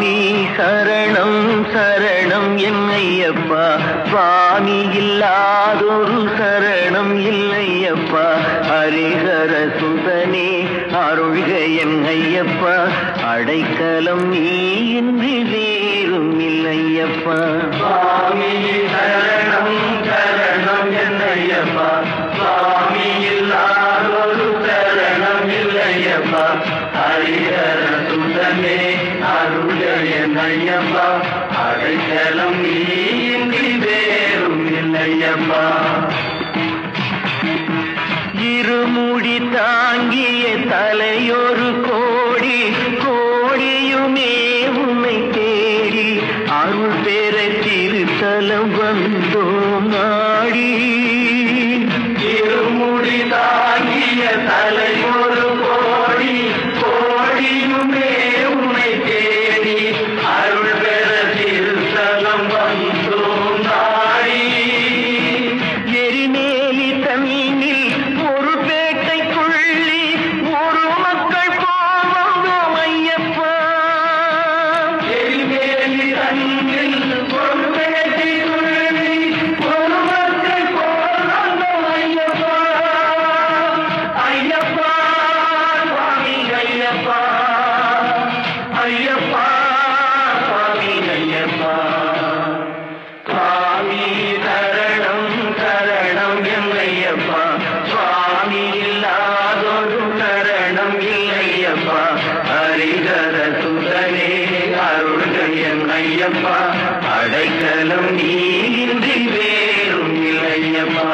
சுவாமி சரணம் சரணம் என்னையப்பா, சுவாமி இல்லாதொரு சரணம் இல்லையப்பா. ஹரிஹர சுதனே அருள்க என்னையப்பா, அடைக்கலம் நீ இன்றி வேறும் இல்லையப்பா. சுவாமி சரணம் சரணம் என்னையப்பா, சுவாமி இல்லாதொரு சரணம் இல்லையப்பா. ஹரிஹர சுதனே அருள்க என்னையப்பா, அடைக்கலம் நீ இன்றி வேறும் இல்லையப்பா. இருமுடி தாங்கிய தலையொரு கோடி, கோடியுமே உன்னை தேடி அருள் பெற திருத்தலம் வந்தோம் நாடி. இருமுடி தாங்கிய தலையொரு கோடி, கோடியுமே உன்னை தேடி அருள் பெற திருத்தலம் வந்தோம் நாடி. எரிமேலி தண்ணீர் ஒரு பேட்டைக்குள்ளி ஒரு மக்கள் போவந்தோம் ஐயப்பா. எரிமேலி தன்னில் ஒரு பேட்டைக்குள்ளி ஒரு மக்கள் போவந்தோம் ஐயப்பா. ஐயப்பா சுவாமி ஐயப்பா, ஐயப்பா சுவாமி ஐயப்பா. சுவாமி சரணம் சரணம் என்னையப்பா, சுவாமி இல்லாதொரு சரணம் இல்லையப்பா. ஹரிஹர சுதனே அருள்க என்னையப்பா, அடைக்கலம் நீ இன்றி வேறும் இல்லையப்பா.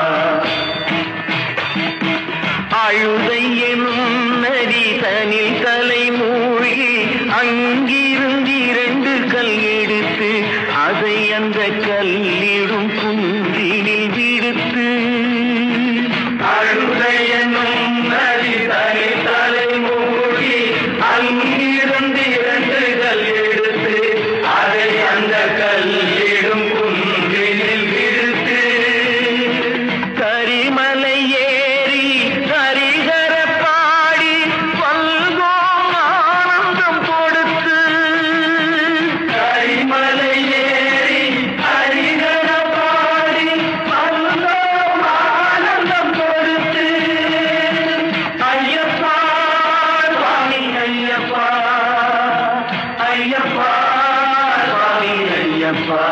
அழுதை எனும் நதி தனில் தலை மூழ்கி அங்கிருந்து 2 கல் எடுத்து அதை அந்த கல்லிடும் குன்றினில் விடுத்து. அழுதை என்னும் நதி தனி தலை மூழ்கி அங்கிருந்து 2 கல் எடுத்து அதை அந்த கல்லிடும் குன்றினில் விடுத்து. கரிமலை ஏறி ஹரிஹர பாடி வந்தோம் ஆனந்தம் கொடுத்து. கரிமலை ஏறி ஹரிஹர பாடி வந்தோம் ஆனந்தம் கொடுத்து. ஐயப்பா சுவாமி ஐயப்பா, ஐயப்பா சுவாமி ஐயப்பா.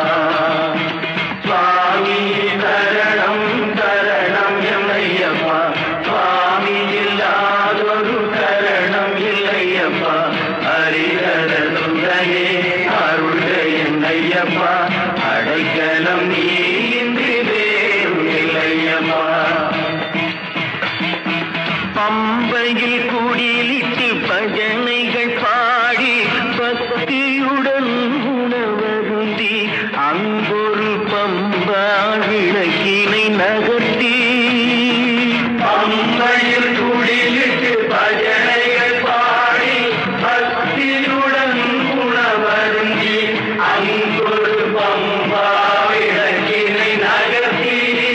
சுவாமி சரணம் சரணம் என்னையப்பா, சுவாமி இல்லாதொரு சரணம் இல்லையப்பா. ஹரிஹர சுதனே அருள்க என்னையப்பா, அடைக்கலம் நீ இன்றி வேறும் இல்லையப்பா. பம்பையில் குடிலிட்டு பஜனைகள் பாடி பக்தியுடன் உணவருந்தி அங்கொரு பம்பா விளக்கினை நகர்த்தி. பம்பையில் குடிலிட்டு பஜனைகள் பாடி பக்தியுடன் உணவருந்தி அங்கொரு பம்பா விளக்கினை நகர்த்தி.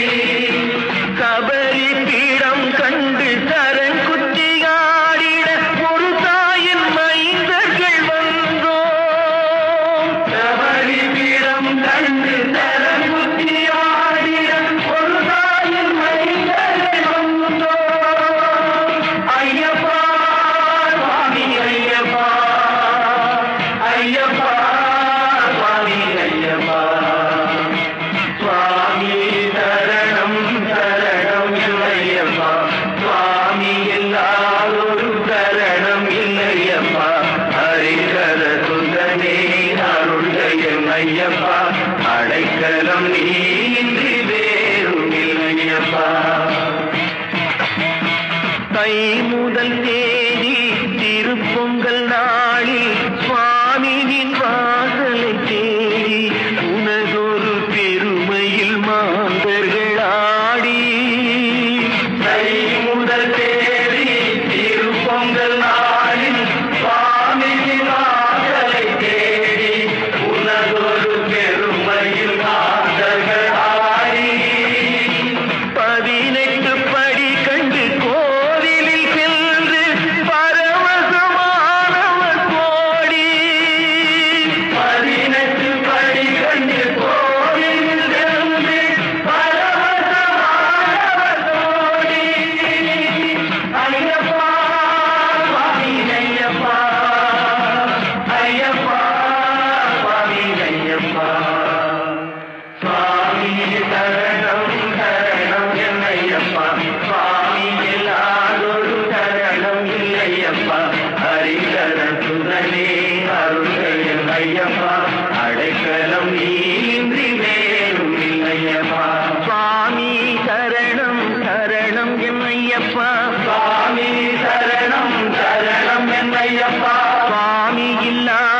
கபரி பீடம் கண்டு கரங்குத்தி ஆடிட ஒரு தாயின் மைந்தர்கள் வந்தோம். கபரி பீடம் கண்டு தரங்குத்தி ஆடிட ஒரு தாயின் மைந்தர்கள் வந்தோம். ஐயப்பா சுவாமி ஐயப்பா, ஐயப்பா சுவாமி ஐயப்பா. சுவாமி சரணம் சரணம் இல்லையப்பா, சுவாமி இல்லாதொரு சரணம் இல்லையப்பா. ஹரிஹர சுதனே அருள்க என்னையப்பா, அடைக்கலம் நீ இன்றி வேறும் இல்லையப்பா. தை முதல் தேதி திருப்பொங்கல் நாளில் சுவாமியின் வாசலை தேடி உனதொரு பெருமையில் மாந்தர்கள் ஆடி. தை முதல் தேதி திருப்பொங்கல் நாளில் சுவாமியின் வாசலை தேடி உனதொரு பெருமையில் மாந்தர்கள் ஆடி. 18 படி கண்டு கோவிலில் சென்று பரவசமானவர் போல சரணம் சரணம் என்னையப்பா சுவாமி இல்லா